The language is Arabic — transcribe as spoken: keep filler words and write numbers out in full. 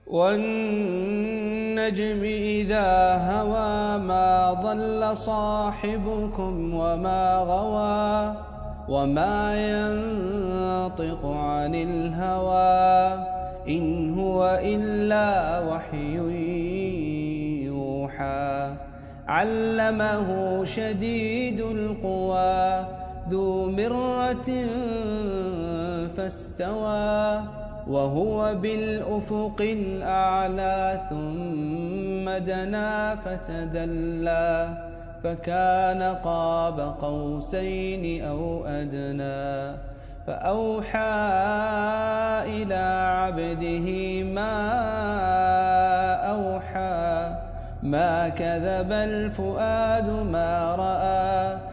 والنجم إذا هوى ما ضل صاحبكم وما غوى وما ينطق عن الهوى إن هو إلا وحي يوحى علمه شديد القوى ذو مرة فاستوى وهو بالأفق الأعلى ثم دنا فتدلى فكان قاب قوسين أو أدنى فأوحى إلى عبده ما أوحى ما كذب الفؤاد ما رأى